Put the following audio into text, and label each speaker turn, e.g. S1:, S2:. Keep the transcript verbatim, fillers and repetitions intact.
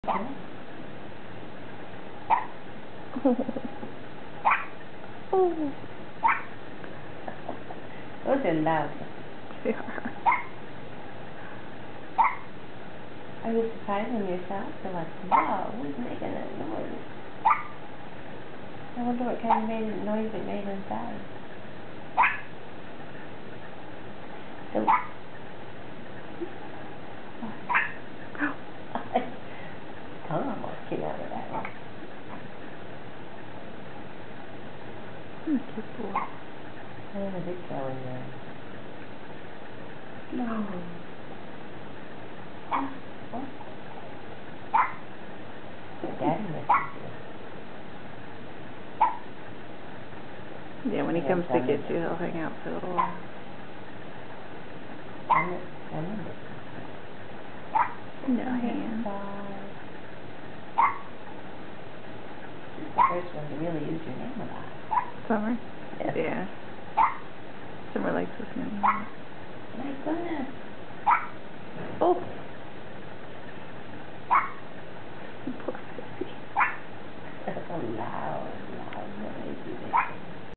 S1: Oh.
S2: Those are loud.
S1: They are.
S2: Are you surprised when yourself? You're like, wow, who's making that noise? I wonder what kind of made, noise it made inside. So, tongue almost came out of that one.
S1: Hmm, cute boy.
S2: There's a big tail in there. No. Oh. Daddy misses you.
S1: Yeah, when he comes to get you, he'll hang out for a little while.
S2: I'm it. I'm it.
S1: No hands.
S2: This is the first one to really use your name a lot.
S1: Summer?
S2: Yes.
S1: Yeah. Summer likes this name a lot.
S2: My goodness. Oh.
S1: Poor Pissy.
S2: That's a loud, loud noise you make.